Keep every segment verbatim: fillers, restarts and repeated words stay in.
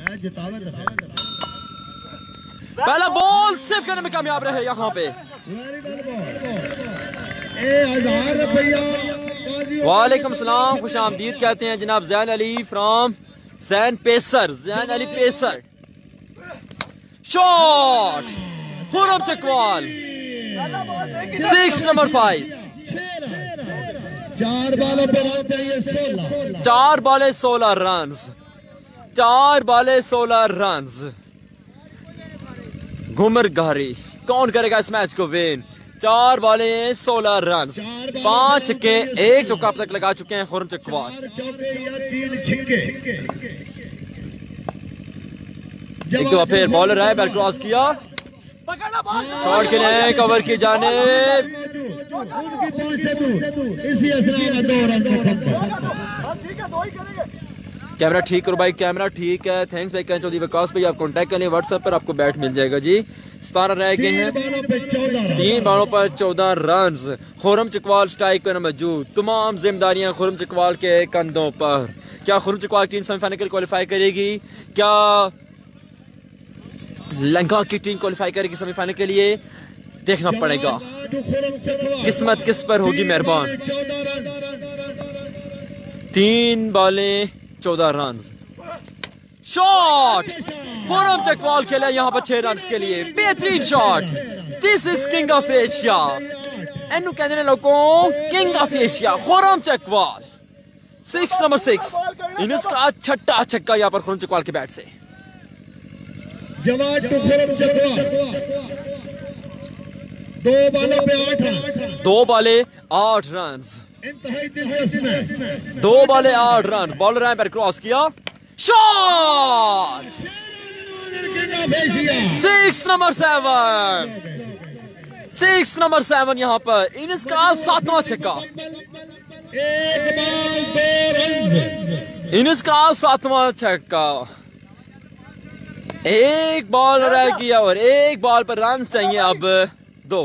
पहला ball save करने में कामयाब रहे यहाँ पे। वालेकुम सलाम, खुश आमदीद कहते हैं जनाब Zain Ali from Zain pacer, Zain Ali pacer. Shot Khurram Chakwal, six number five. चार बालों पे रन चाहिए सोलह, चार बाले सोलह रन, चार बाले सोलह रन। घुमर गहरी कौन करेगा इस मैच को विन? चार बाले सोलह रन, पांच के एक चौका अब तक लगा चुके हैं खुरम चकवाल। एक दो फिर बॉलर है, बैल क्रॉस किया, शॉट के लिए कवर की जाने। कैमरा ठीक करो भाई, कैमरा ठीक है। थैंक्स भाई कहना चौधरी विकास भाई, आप कांटेक्ट करें व्हाट्सएप पर, आपको बैट मिल जाएगा जी। सतारह रह गए हैं, तीन बॉलों पर चौदह रन। खुरम चकवाल स्ट्राइक पर मौजूद, तमाम जिम्मेदारियां खुरम चकवाल के कंधों पर। क्या खुरम चकवाल टीम सेमीफाइनल के लिए क्वालिफाई करेगी? क्या लंका की टीम क्वालिफाई करेगी सेमीफाइनल के लिए? देखना पड़ेगा, किस्मत किस पर होगी मेहरबान। तीन बॉलें चौदह रन। शॉट खुरम चकवाल खेले यहाँ पर छह रन के लिए, बेहतरीन shot. This is king of Asia, एनू कहते हैं लोगों king of Asia Khurram Chakwal. Six number six, innings का छठा छक्का यहाँ पर खुरम चकवाल के बैट से। दो बालों पे आठ रन, दो बाले आठ रन, दो बाले आठ रन। बॉलर है, बैट क्रॉस किया, shot six number seven, six number seven यहाँ पर इनिंग्स का सातवां छक्का। एक बॉल दो रन, इनिंग्स का सातवां छक्का। एक बॉल रह गया और एक बॉल पर रन चाहिए अब दो।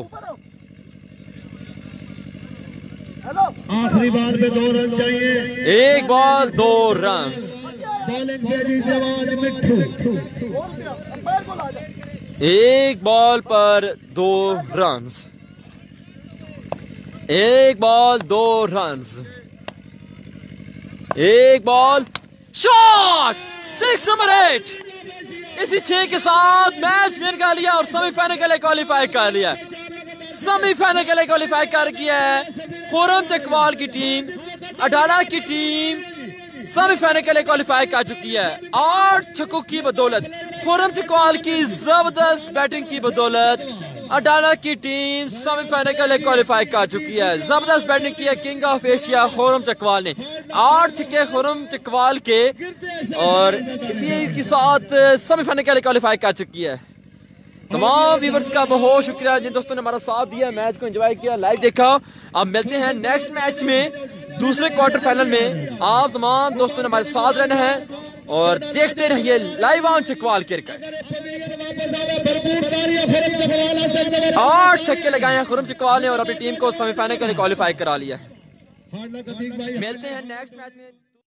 आखिरी बार में दो रन चाहिए, एक बॉल दो रन। बॉलिंग भेजी जवान मिट्ठू, एक बॉल पर दो रन, एक बॉल दो रन, एक ball shot six number eight. इसी छह के साथ मैच विन कर लिया और सेमीफाइनल के लिए क्वालिफाई कर लिया। सेमीफाइनल के लिए क्वालिफाई कर किया है खुरम चकवाल की टीम। अडाला की टीम सेमीफाइनल के लिए क्वालिफाई कर चुकी है। आठ छक्कों की बदौलत, खुरम चकवाल की जबरदस्त बैटिंग की बदौलत अडाला की टीम सेमीफाइनल के लिए क्वालिफाई कर चुकी है। जबरदस्त बैटिंग की है king of Asia Khurram Chakwal ने, आठ छक्के खुरम चकवाल के, और इसी के साथ सेमीफाइनल के लिए क्वालिफाई कर चुकी है। तमाम व्यूअर्स का बहुत शुक्रिया जिन दोस्तों ने हमारा साथ दिया, मैच को एंजॉय किया, लाइव देखा। अब मिलते हैं नेक्स्ट मैच में, दूसरे क्वार्टर फाइनल में। आप तमाम दोस्तों ने हमारे साथ रहना है और देखते रहिए लाइव ऑन चकवाल क्रिकेट। आठ छक्के लगाए हैं खुरम चकवाल ने और अपनी टीम को सेमीफाइनल के लिए क्वालिफाई करा लिया है। मिलते हैं नेक्स्ट मैच में।